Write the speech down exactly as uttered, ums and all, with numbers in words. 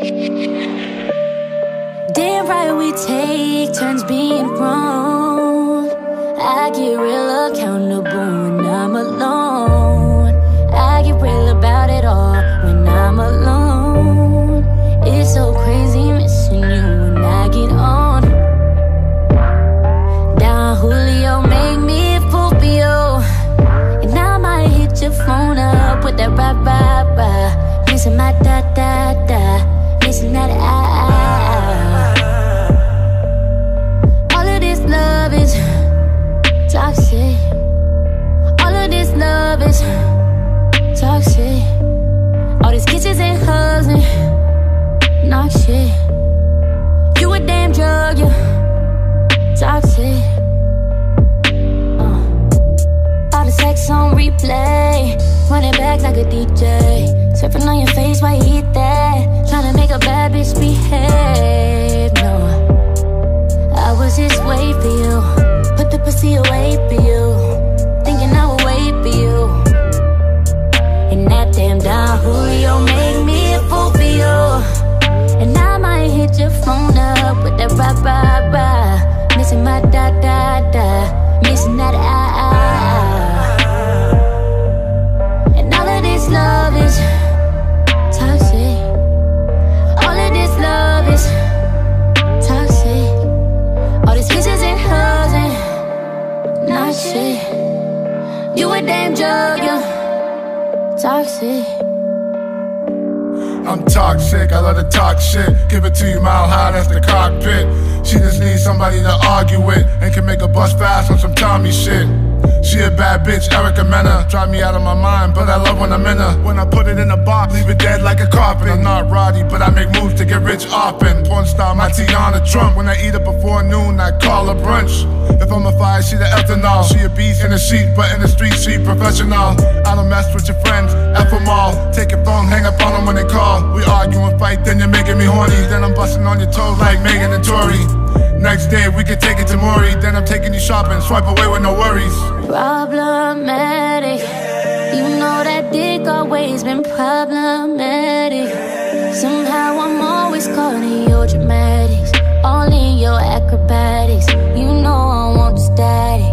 Damn right we take turns being wrong. I get real accountable when I'm alone. I get real about it all when I'm alone. It's so crazy missing you when I get on. Don Julio make me Fulvio, and I might hit your phone up with that rah rah rah. Missing my da da da, missing that ah ah. All of this love is toxic. All of this love is toxic. All these kisses and hugs and knock shit. You a damn drug, you toxic. uh. All the sex on replay, running back like a D J. Surfing on your face while you eat that, trying to make a bad bitch behave. No, I was just wait for you, put the pussy away for you, thinking I would wait for you. And that damn Don Julio made me a fool for you. And I might hit your phone up with that rah rah rah. Missing my da da da, missing that ah ah. And all of this love is toxic. All of this love is toxic. All these kisses and hugs and not shit. You a damn drug, you toxic. I'm toxic, I love to talk shit. Give it to you mile high, that's the cockpit. She just needs somebody to argue with, and can make a bust fast on some Tommy shit. She a bad bitch, Erica Mena. Drive me out of my mind, but I love when I'm in her. When I put it in a box, leave it dead like a carpet. I'm not Roddy, but I make moves to get rich often. Porn star, my Tiana Trump. When I eat her before noon, I call her brunch. If I'm a fire, she the ethanol. She a beast in the sheet, but in the street, she professional. I don't mess with your friends, F them all. Take your phone, hang up on them when they call. We argue and fight, then you're making me horny. Then I'm busting on your toes like Megan and Tory. Next day, we can take it to Maury. Then I'm taking you shopping, swipe away with no worries. Problematic. You know that dick always been problematic. Somehow I'm always caught in your dramatics, all in your acrobatics. You know I want the static.